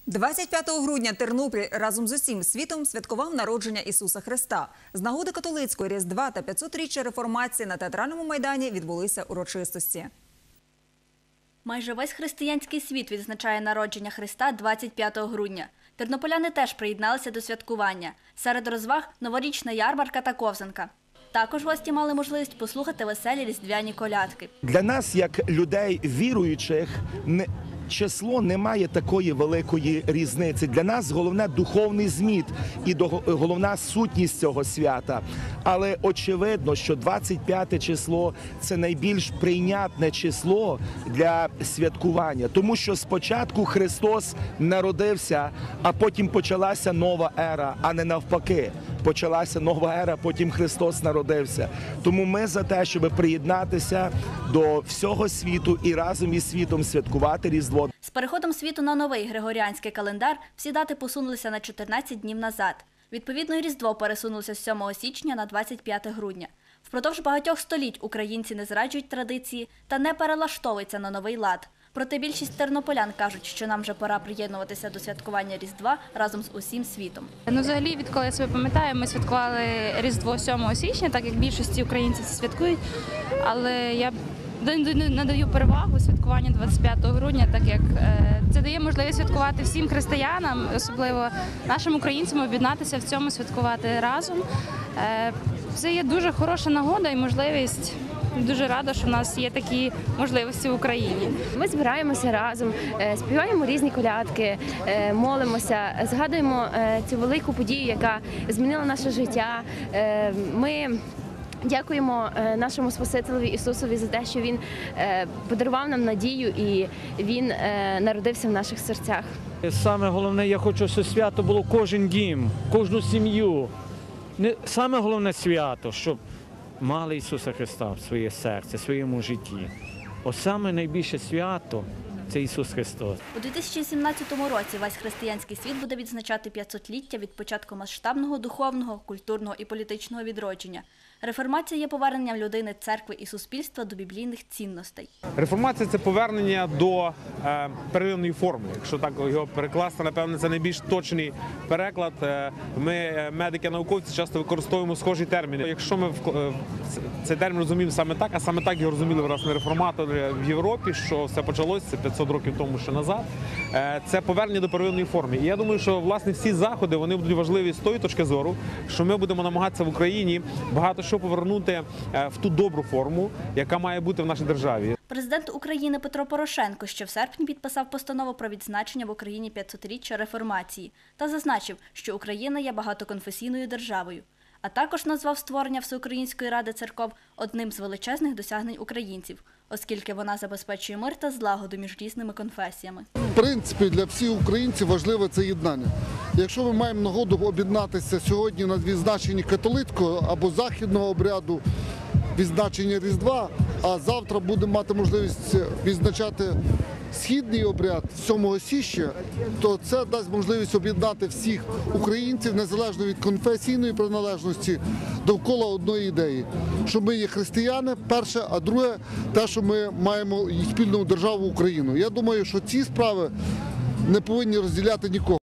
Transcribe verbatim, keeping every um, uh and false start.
двадцять п'ятого грудня Тернопіль разом з усім світом святкував народження Ісуса Христа. З нагоди католицької Різдва та п'ятсотріччя реформації на Театральному майдані відбулися урочистості. Майже весь християнський світ відзначає народження Христа двадцять п'ятого грудня. Тернополяни теж приєдналися до святкування. Серед розваг – новорічна ярмарка та ковзанка. Також гості мали можливість послухати веселі різдвяні колядки. Для нас, як людей віруючих, не... число не має такої великої різниці. Для нас головне духовний зміст і головна сутність цього свята. Але очевидно, що двадцять п'яте число – це найбільш прийнятне число для святкування. Тому що спочатку Христос народився, а потім почалася нова ера, а не навпаки. Почалася нова ера, потім Христос народився. Тому ми за те, щоб приєднатися до всього світу і разом із світом святкувати Різдво. З переходом світу на новий григоріанський календар всі дати посунулися на чотирнадцять днів назад. Відповідно, і Різдво пересунулося з сьомого січня на двадцять п'яте грудня. Впродовж багатьох століть українці не зраджують традиції та не перелаштовуються на новий лад. Проте більшість тернополян кажуть, що нам вже пора приєднуватися до святкування Різдва разом з усім світом. Ну, взагалі, відколи я себе пам'ятаю, ми святкували Різдво сьомого січня, так як більшості українців це святкують. Але я надаю перевагу святкуванню двадцять п'ятого грудня, так як це дає можливість святкувати всім християнам, особливо нашим українцям, об'єднатися в цьому, святкувати разом. Це є дуже хороша нагода і можливість. Дуже рада, що в нас є такі можливості в Україні. Ми збираємося разом, співаємо різні колядки, молимося, згадуємо цю велику подію, яка змінила наше життя. Ми дякуємо нашому Спасителеві Ісусові за те, що Він подарував нам надію і Він народився в наших серцях. Саме головне, я хочу, щоб свято було кожен дім, кожну сім'ю. Саме головне свято, щоб мали Ісуса Христа в своє серце, в своєму житті. Ось саме найбільше свято – це Ісус Христос. У дві тисячі сімнадцятому році весь християнський світ буде відзначати п'ятсотліття від початку масштабного духовного, культурного і політичного відродження. Реформація є поверненням людини, церкви і суспільства до біблійних цінностей. Реформація – це повернення до е, первинної форми. Якщо так його перекласти, напевно, це найбільш точний переклад. Ми, медики-науковці, часто використовуємо схожі терміни. Якщо ми в, цей термін розуміємо саме так, а саме так його розуміли власне реформатори в Європі, що все почалося п'ятсот років тому ще назад, е, це повернення до первинної форми. І я думаю, що власне всі заходи, вони будуть важливі з тої точки зору, що ми будемо намагатися в Україні багато що повернути в ту добру форму, яка має бути в нашій державі. Президент України Петро Порошенко ще в серпні підписав постанову про відзначення в Україні п'ятсотріччя реформації та зазначив, що Україна є багатоконфесійною державою. А також назвав створення Всеукраїнської ради церков одним з величезних досягнень українців, оскільки вона забезпечує мир та злагоду між різними конфесіями. В принципі, для всіх українців важливе це єднання. Якщо ми маємо нагоду об'єднатися сьогодні на відзначенні католицького або західного обряду відзначення Різдва, а завтра будемо мати можливість відзначати східний обряд сьомого січня, то це дасть можливість об'єднати всіх українців, незалежно від конфесійної приналежності, довкола одної ідеї. Що ми є християни, перше, а друге, те, що ми маємо спільну державу Україну. Я думаю, що ці справи не повинні розділяти нікого.